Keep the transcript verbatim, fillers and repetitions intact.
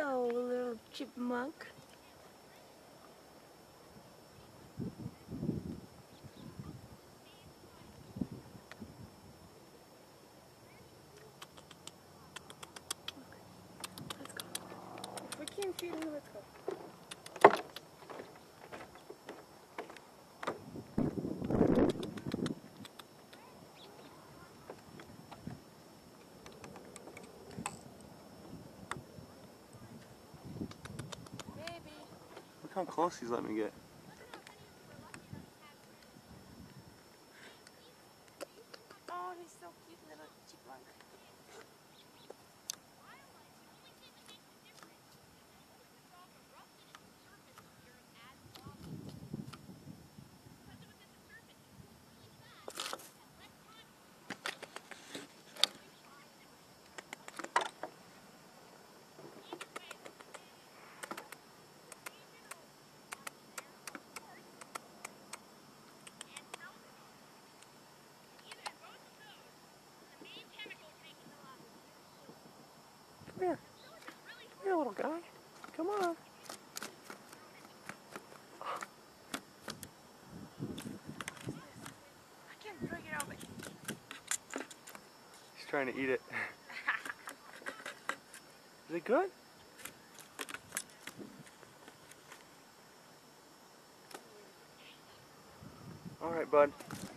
Hello, little chipmunk. Let's go. If we can't feed him, let's go. Look how close he's let me get. Oh, he's so cute, little chipmunk. Come here. Come here, little guy. Come on. I can't break it open. He's trying to eat it. Is it good? All right, bud.